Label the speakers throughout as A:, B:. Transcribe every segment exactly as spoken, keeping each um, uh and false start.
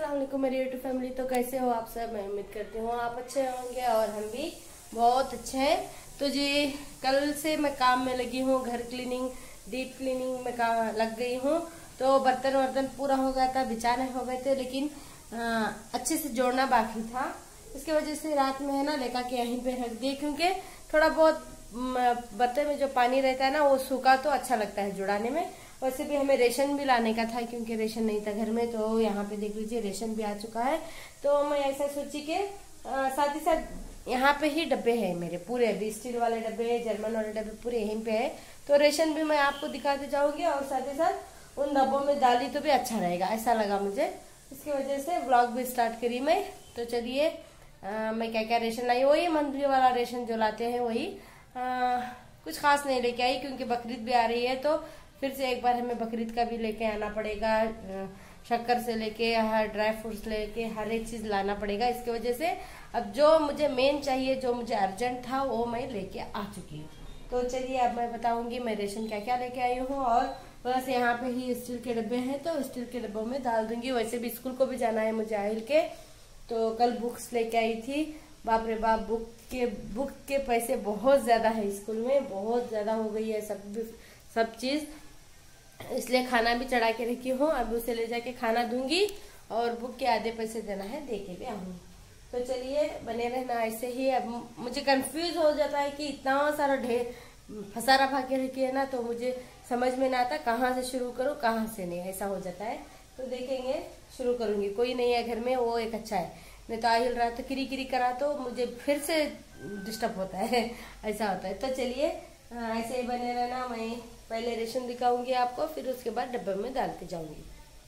A: अस्सलाम वालेकुम मेरी यूट्यूब फैमिली। तो कैसे हो आप सब? मैं उम्मीद करती हूँ आप अच्छे होंगे और हम भी बहुत अच्छे हैं। तो जी कल से मैं काम में लगी हूँ, घर क्लीनिंग डीप क्लीनिंग में काम लग गई हूँ। तो बर्तन वर्तन पूरा हो गया था, बिछाने हो गए थे, लेकिन आ, अच्छे से जोड़ना बाकी था। इसकी वजह से रात में है ना लेकर के यहीं पे रख दिए, क्योंकि थोड़ा बहुत बर्तन में जो पानी रहता है ना वो सूखा तो अच्छा लगता है जुड़ाने में। वैसे भी हमें रेशन भी लाने का था, क्योंकि रेशन नहीं था घर में। तो यहाँ पे देख लीजिए रेशन भी आ चुका है। तो मैं ऐसा सोची के साथ ही साथ यहाँ पे ही डब्बे हैं मेरे पूरे, अभी स्टील वाले डब्बे, जर्मन वाले डब्बे पूरे यहीं पे है। तो रेशन भी मैं आपको दिखाते जाऊंगी और साथ ही साथ उन डब्बों में डाली तो भी अच्छा रहेगा, ऐसा लगा मुझे। इसकी वजह से व्लॉग भी स्टार्ट करी मैं। तो चलिए मैं क्या क्या रेशन लाई, वही मंथली वाला रेशन जो लाते हैं वही। आ, कुछ खास नहीं लेके आई, क्योंकि बकरीद भी आ रही है। तो फिर से एक बार हमें बकरीद का भी लेके आना पड़ेगा, शक्कर से लेके हर ड्राई फ्रूट्स लेके हर एक चीज लाना पड़ेगा। इसकी वजह से अब जो मुझे मेन चाहिए, जो मुझे अर्जेंट था, वो मैं लेके आ चुकी हूँ। तो चलिए अब मैं बताऊंगी मैं रेशन क्या क्या लेके आई हूँ। और बस यहाँ पे ही स्टील के डब्बे हैं, तो स्टील के डब्बों में डाल दूंगी। वैसे भी स्कूल को भी जाना है मुझे आहिल के। तो कल बुक्स लेके आई थी, बाप रे बाप, बुक के बुक के पैसे बहुत ज्यादा है स्कूल में, बहुत ज्यादा हो गई है सब सब चीज। इसलिए खाना भी चढ़ा के रखी हूँ, अब उसे ले जाके खाना दूंगी और बुक के आधे पैसे देना है, दे के भी आऊंगी। तो चलिए बने रहना ऐसे ही। अब मुझे कंफ्यूज हो जाता है कि इतना सारा ढेर फंसा रखा के रखी है ना, तो मुझे समझ में ना आता कहाँ से शुरू करूँ कहाँ से नहीं, ऐसा हो जाता है। तो देखेंगे, शुरू करूंगी। कोई नहीं है घर में, वो एक अच्छा है। नहीं तो आहिल रहा तो किरी किरी करा तो मुझे फिर से डिस्टर्ब होता है, ऐसा होता है। तो चलिए ऐसे ही बने रहना। मैं पहले रेशन दिखाऊंगी आपको, फिर उसके बाद डब्बे में डालते जाऊंगी।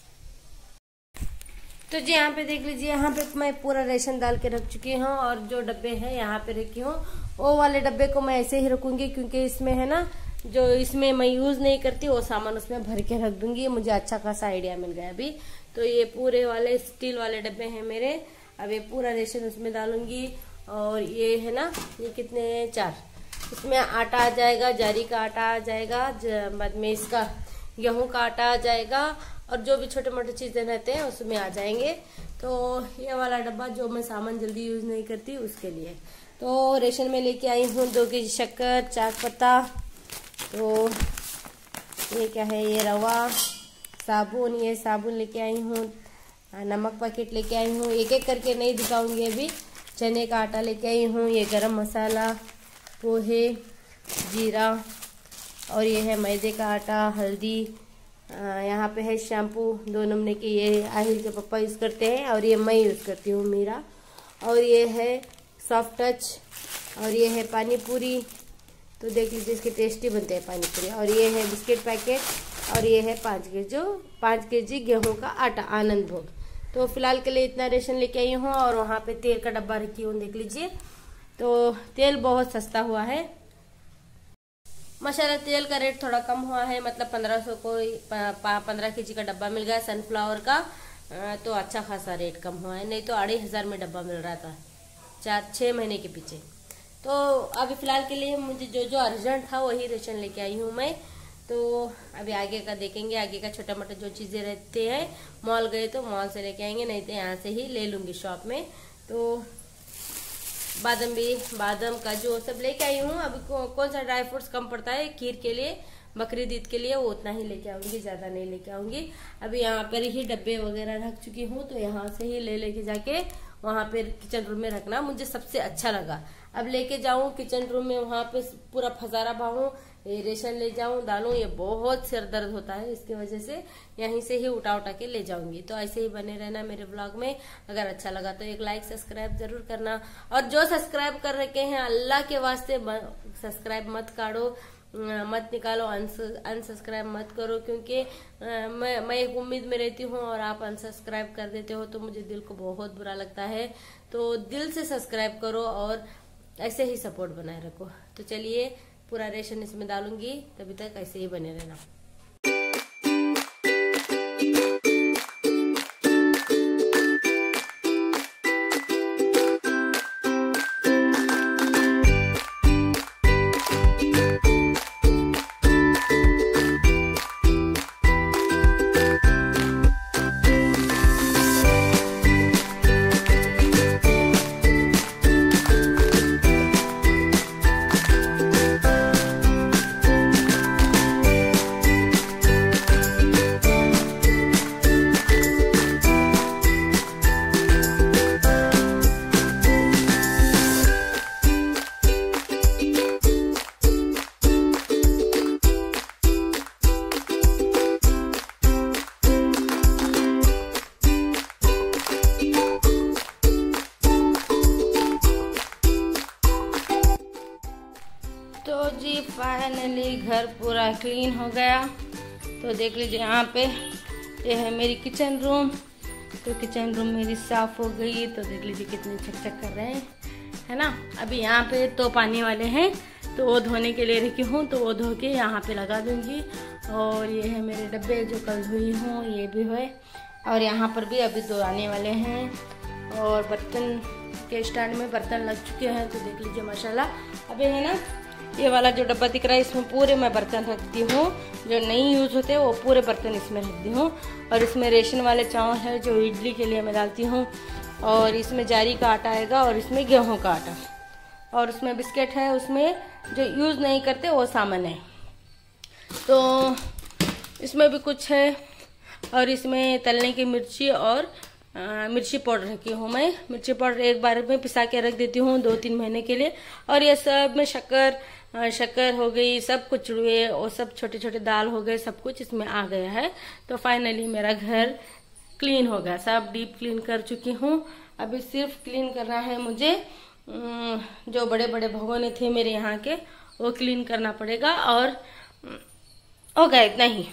A: तो जी यहाँ पे देख लीजिए, यहाँ पे मैं पूरा रेशन डाल के रख चुकी हूँ और जो डब्बे हैं यहाँ पे रखी हूँ। वो वाले डब्बे को मैं ऐसे ही रखूंगी, क्योंकि इसमें है ना जो इसमें मैं यूज नहीं करती वो सामान उसमें भर के रख दूंगी। मुझे अच्छा खासा आइडिया मिल गया अभी। तो ये पूरे वाले स्टील वाले डब्बे हैं मेरे। अब ये पूरा रेशन उसमें डालूंगी। और ये है ना, ये कितने, चार, इसमें आटा आ जाएगा, जारी का आटा आ जाएगा, बाद में इसका गेहूं का आटा आ जाएगा, और जो भी छोटे मोटे चीजें रहते हैं उसमें आ जाएंगे। तो ये वाला डब्बा जो मैं सामान जल्दी यूज नहीं करती उसके लिए। तो रेशन में लेके आई हूँ दो केजी शक्कर, चार पत्ता, तो ये क्या है, ये रवा, साबुन, ये साबुन लेके आई हूँ, नमक पैकेट लेके आई हूँ, एक एक करके नहीं दिखाऊंगी अभी। चने का आटा लेके आई हूँ, ये गरम मसाला, पोहे, जीरा, और ये है मैदे का आटा, हल्दी, यहाँ पे है शैम्पू दो नमूने के, ये आहिल के पापा यूज करते हैं और ये मैं यूज करती हूँ मीरा। और ये है सॉफ्ट टच, और ये है पानी पूरी। तो देख लीजिए इसके टेस्टी बनते हैं पानी पूरी। और ये है बिस्किट पैकेट, और ये है पाँच के जो पाँच के जी गेहूं का आटा, आनंद भोग। तो फिलहाल के लिए इतना रेशन लेके आई हूँ। और वहाँ पे तेल का डब्बा रखी हूँ, देख लीजिए। तो तेल बहुत सस्ता हुआ है माशाल्लाह। तेल का रेट थोड़ा कम हुआ है, मतलब पंद्रह सौ को पंद्रह के जी का डब्बा मिल गया सनफ्लावर का। तो अच्छा खासा रेट कम हुआ है, नहीं तो अढ़ाई हजार में डब्बा मिल रहा था चार छः महीने के पीछे। तो अभी फिलहाल के लिए मुझे जो जो अर्जेंट था वही रेशन लेके आई हूँ मैं। तो अभी आगे का देखेंगे, आगे का छोटा मोटा जो चीजें रहते हैं, मॉल गए तो मॉल से लेके आएंगे, नहीं तो यहाँ से ही ले लूंगी शॉप में। तो बादाम भी, बादाम काजू सब लेके आई हूँ। अभी कौन सा ड्राई फ्रूट्स कम पड़ता है खीर के लिए, बकरीद ईद के लिए, वो उतना ही लेके आऊंगी, ज्यादा नहीं लेके आऊंगी। अभी यहाँ पर ही डब्बे वगैरह रख चुकी हूँ, तो यहाँ से ही ले लेके जाके वहां पे किचन रूम में रखना मुझे सबसे अच्छा लगा। अब लेके जाऊं किचन रूम में, वहां पे पूरा फजारा भाऊं, रेशन ले जाऊं डालूं, ये बहुत सिर दर्द होता है। इसकी वजह से यहीं से ही उठा उठा के ले जाऊंगी। तो ऐसे ही बने रहना मेरे ब्लॉग में। अगर अच्छा लगा तो एक लाइक सब्सक्राइब जरूर करना, और जो सब्सक्राइब कर रखे हैं अल्लाह के वास्ते सब्सक्राइब मत काटो, मत निकालो, अनसब्सक्राइब मत करो, क्योंकि मैं मैं एक उम्मीद में रहती हूँ और आप अनसब्सक्राइब कर देते हो तो मुझे दिल को बहुत बुरा लगता है। तो दिल से सब्सक्राइब करो और ऐसे ही सपोर्ट बनाए रखो। तो चलिए पूरा रेशन इसमें डालूंगी, तभी तक ऐसे ही बने रहना।
B: फाइनली घर पूरा क्लीन हो गया। तो देख लीजिए यहाँ पे ये है मेरी किचन रूम। तो किचन रूम मेरी साफ हो गई। तो देख लीजिए कितने चकचक कर रहे हैं, है ना। अभी यहाँ पे तो पानी वाले हैं तो वो धोने के लिए रखी हूँ, तो वो धो के यहाँ पे लगा दूंगी। और ये है मेरे डब्बे जो कल धोई हूँ, ये भी है। और यहाँ पर भी अभी दो आने वाले हैं। और बर्तन के स्टैंड में बर्तन लग चुके हैं। तो देख लीजिए माशाल्लाह। अभी है ना ये वाला जो डब्बा दिख रहा है, इसमें पूरे मैं बर्तन रखती हूँ, जो नहीं यूज़ होते वो पूरे बर्तन इसमें रखती हूँ। और इसमें रेशन वाले चावल है जो इडली के लिए मैं डालती हूँ। और इसमें जारी का आटा आएगा और इसमें गेहूँ का आटा। और उसमें बिस्किट है, उसमें जो यूज़ नहीं करते वो सामान है। तो इसमें भी कुछ है। और इसमें तलने की मिर्ची और आ, मिर्ची पाउडर रखी हूँ मैं। मिर्ची पाउडर एक बार में पिसा के रख देती हूँ दो तीन महीने के लिए। और ये सब में शक्कर शक्कर हो गई, सब कुछ हुए और सब छोटे छोटे दाल हो गए, सब कुछ इसमें आ गया है। तो फाइनली मेरा घर क्लीन हो गया, सब डीप क्लीन कर चुकी हूँ। अभी सिर्फ क्लीन करना है मुझे, जो बड़े बड़े भगोने थे मेरे यहाँ के वो क्लीन करना पड़ेगा। और हो गया इतना ही।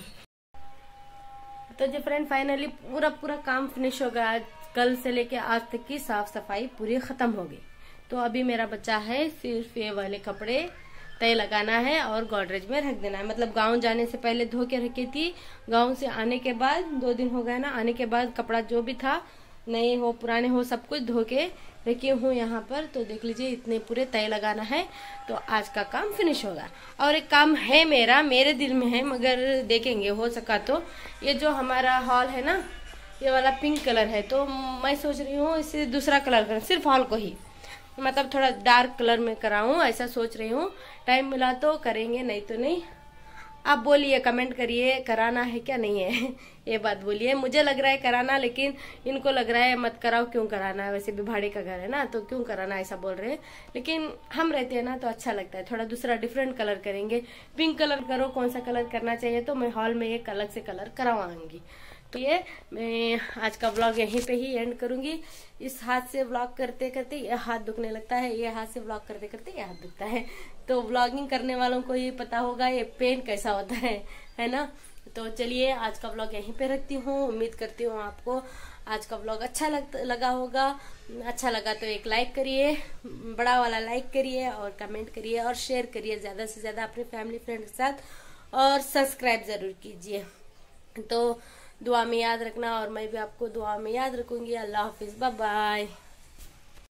B: तो जो फ्रेंड फाइनली पूरा पूरा काम फिनिश हो गया। कल से लेके आज तक की साफ सफाई पूरी खत्म हो गई। तो अभी मेरा बच्चा है सिर्फ ये वाले कपड़े तय लगाना है और गोदरेज में रख देना है। मतलब गांव जाने से पहले धो के रखी थी, गांव से आने के बाद दो दिन हो गए ना, आने के बाद कपड़ा जो भी था नए हो पुराने हो सब कुछ धो के रखी हूँ यहाँ पर। तो देख लीजिए इतने पूरे तय लगाना है। तो आज का काम फिनिश होगा। और एक काम है मेरा, मेरे दिल में है, मगर देखेंगे हो सका तो। ये जो हमारा हॉल है ना, ये वाला पिंक कलर है। तो मैं सोच रही हूँ इसे दूसरा कलर करूँ, सिर्फ हॉल को ही, मतलब थोड़ा डार्क कलर में कराऊं, ऐसा सोच रही हूँ। टाइम मिला तो करेंगे, नहीं तो नहीं। आप बोलिए, कमेंट करिए कराना है क्या नहीं है ये बात बोलिए। मुझे लग रहा है कराना, लेकिन इनको लग रहा है मत कराओ, क्यों कराना है, वैसे भी भाड़े का घर है ना, तो क्यों कराना, ऐसा बोल रहे हैं। लेकिन हम रहते हैं ना तो अच्छा लगता है। थोड़ा दूसरा डिफरेंट कलर करेंगे। पिंक कलर करो, कौन सा कलर करना चाहिए, तो मैं हॉल में एक अलग से कलर करवाऊंगी। तो ये मैं आज का व्लॉग यहीं पे ही एंड करूंगी। इस हाथ से व्लॉग करते करते ये हाथ दुखने लगता है, ये हाथ से व्लॉग करते करते ये हाथ दुखता है। तो व्लॉगिंग करने वालों को ये पता होगा ये पेन कैसा होता है, है ना। तो चलिए आज का व्लॉग यहीं पे रखती हूँ। उम्मीद करती हूँ आपको आज का व्लॉग अच्छा लग, लगा होगा। अच्छा लगा तो एक लाइक करिए, बड़ा वाला लाइक करिए, और कमेंट करिए और शेयर करिए ज्यादा से ज्यादा अपने फैमिली फ्रेंड के साथ। और सब्सक्राइब जरूर कीजिए। तो दुआ में याद रखना, और मैं भी आपको दुआ में याद रखूंगी। अल्लाह हाफिज, बाय बाय।